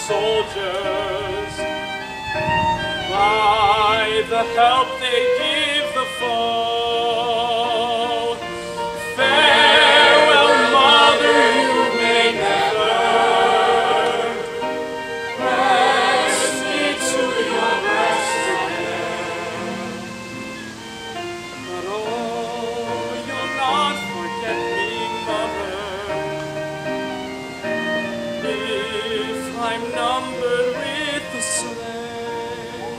soldiers, by the help they give the foe. Farewell, mother, you may never press me to your breast again. But oh, you'll not forget me, mother, if I'm numbered with the slain.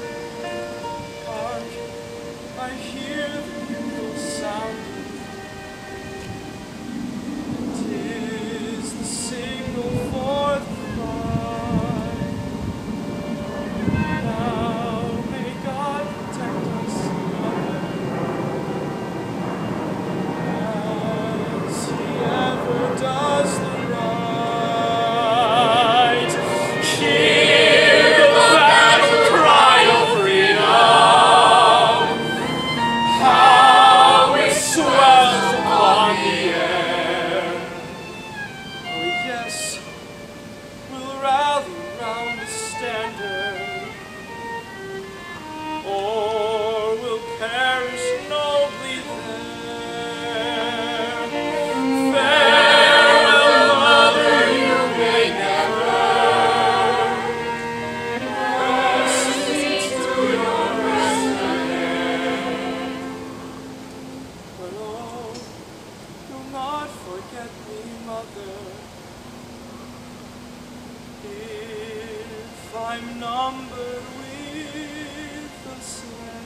Hark, I hear the bugle sounding. 'Tis the signal for the fight. Now may God protect us, mother, as He ever does the right. Hear the battle cry of freedom, how it swells upon the air. Oh yes, we'll rally round the standard, or we'll perish nobly there. Farewell, mother, you may never press me to your breast again. But oh, you'll not forget me, mother, if I'm numbered with the slain.